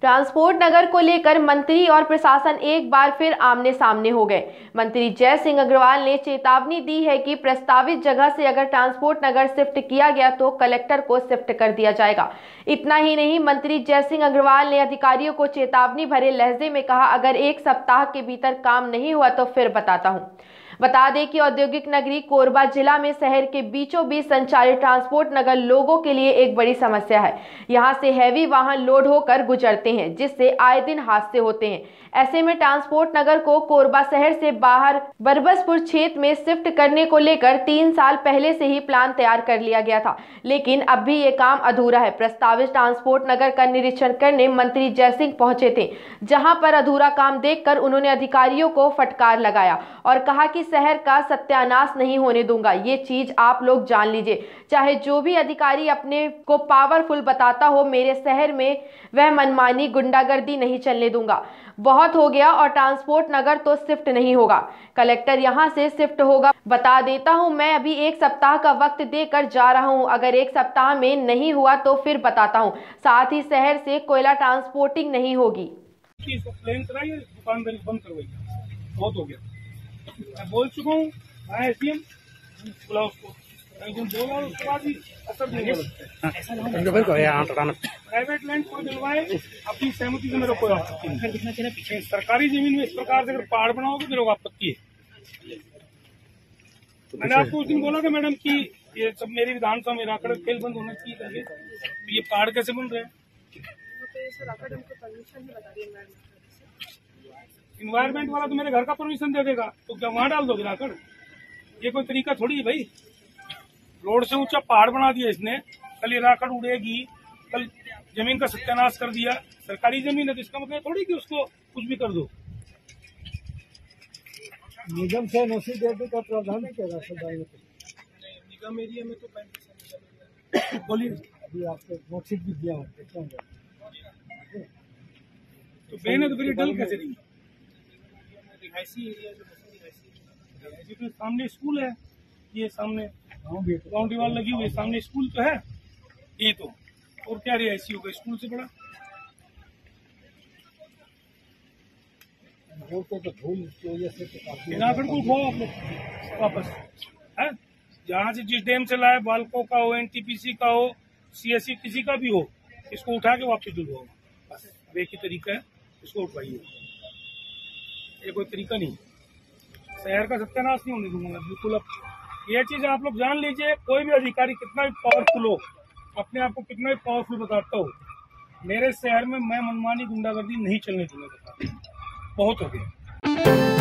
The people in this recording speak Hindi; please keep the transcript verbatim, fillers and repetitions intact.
ट्रांसपोर्ट नगर को लेकर मंत्री और प्रशासन एक बार फिर आमने सामने हो गए। मंत्री जय सिंह अग्रवाल ने चेतावनी दी है कि प्रस्तावित जगह से अगर ट्रांसपोर्ट नगर शिफ्ट किया गया तो कलेक्टर को शिफ्ट कर दिया जाएगा। इतना ही नहीं, मंत्री जय सिंह अग्रवाल ने अधिकारियों को चेतावनी भरे लहजे में कहा, अगर एक सप्ताह के भीतर काम नहीं हुआ तो फिर बताता हूं। बता दें कि औद्योगिक नगरी कोरबा जिला में शहर के बीचों बीच संचालित ट्रांसपोर्ट नगर लोगों के लिए एक बड़ी समस्या है। यहां से हैवी वाहन लोड होकर गुजरते हैं, जिससे आए दिन हादसे होते हैं। ऐसे में ट्रांसपोर्ट नगर को कोरबा शहर से बाहर बरबसपुर क्षेत्र में शिफ्ट करने को लेकर तीन साल पहले से ही प्लान तैयार कर लिया गया था, लेकिन अब भी ये काम अधूरा है। प्रस्तावित ट्रांसपोर्ट नगर का निरीक्षण करने मंत्री जय सिंह पहुंचे थे, जहां पर अधूरा काम देखकर उन्होंने अधिकारियों को फटकार लगाया और कहा कि शहर का सत्यानाश नहीं होने दूंगा। ये चीज आप लोग जान लीजिए, चाहे जो भी अधिकारी अपने को पावरफुल बताता हो, मेरे शहर में वह मनमानी गुंडागर्दी नहीं चलने दूंगा। बहुत हो गया और ट्रांसपोर्ट नगर तो शिफ्ट नहीं होगा, कलेक्टर यहां से शिफ्ट होगा। बता देता हूं, मैं अभी एक सप्ताह का वक्त देकर जा रहा हूं, अगर एक सप्ताह में नहीं हुआ तो फिर बताता हूं। साथ ही शहर से कोयला ट्रांसपोर्टिंग नहीं होगी। प्लेन कराइए, दुकानदारी बंद करवाइए, बहुत हो गया। मैं बोल चुका हूँ, आया सीएम बुलाओ उसको, बोला उसके बाद भी असर नहीं होता। प्राइवेट लैंड कोई दिलवाए अपनी सहमति से मेरे कोई आपत्ति नहीं। सरकारी जमीन में इस प्रकार से अगर पहाड़ बनाओगे मेरे को आपत्ति है। मैंने आपको उस दिन बोला था मैडम कि ये सब मेरी विधानसभा में राकड़ खेल बंद होना चाहिए करके, तो ये पहाड़ कैसे बन रहे हैं? इन्वायरमेंट वाला तो मेरे घर का परमिशन दे देगा, तो क्या वहां डाल दोगे राकड़? ये कोई तरीका थोड़ी है भाई। रोड से ऊंचा पहाड़ बना दिया इसने, कल ये राकड़ उड़ेगी, कल जमीन का सत्यानाश कर दिया। सरकारी जमीन है तो इसका मतलब थोड़ी कि उसको कुछ भी कर दो। निगम से एनओसी देने का प्रावधान है क्या? निगम एरिया में तो बोलिए, अभी आपको नोटिस भी दिया है तो बेन है तो फिर डल कैसे नहीं? रिहायशी एरिया जो सामने स्कूल है, ये सामने बाउंड्री वाल लगी हुई है, सामने स्कूल तो है, ये तो और क्या रिहायशी होगा स्कूल से बड़ा? नागढ़ को उठाओ आप लोग वापस है, जहाँ से जिस डैम से लाए, बालको का हो, एनटीपीसी का हो, सीएससी किसी का भी हो, इसको उठा के वापस डुलवाओ। बस वे की तरीका है, इसको उठवाइए। ये कोई तरीका नहीं, शहर का सत्यानाश नहीं होने दूंगा बिल्कुल। अब ये चीज आप लोग जान लीजिए, कोई भी अधिकारी कितना भी पावरफुल हो, अपने आप को कितना भी पावरफुल बताता हो, मेरे शहर में मैं मनमानी गुंडागर्दी नहीं चलने दूंगा। बहुत हो गया।